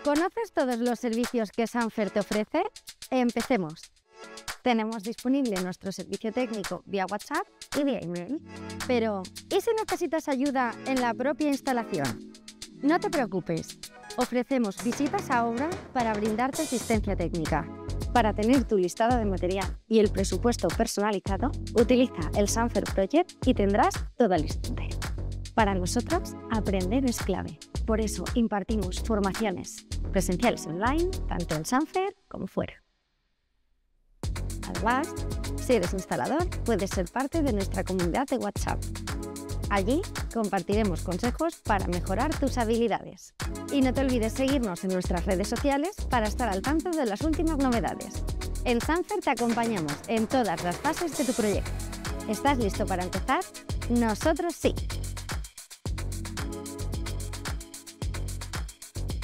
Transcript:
¿Conoces todos los servicios que Sanfer te ofrece? Empecemos. Tenemos disponible nuestro servicio técnico vía WhatsApp y vía email. Pero, ¿y si necesitas ayuda en la propia instalación? No te preocupes, ofrecemos visitas a obra para brindarte asistencia técnica. Para tener tu listado de material y el presupuesto personalizado, utiliza el Sanfer Project y tendrás todo al instante. Para nosotros, aprender es clave. Por eso impartimos formaciones presenciales online, tanto en Sanfer como fuera. Además, si eres instalador, puedes ser parte de nuestra comunidad de WhatsApp. Allí compartiremos consejos para mejorar tus habilidades. Y no te olvides seguirnos en nuestras redes sociales para estar al tanto de las últimas novedades. En Sanfer te acompañamos en todas las fases de tu proyecto. ¿Estás listo para empezar? Nosotros sí.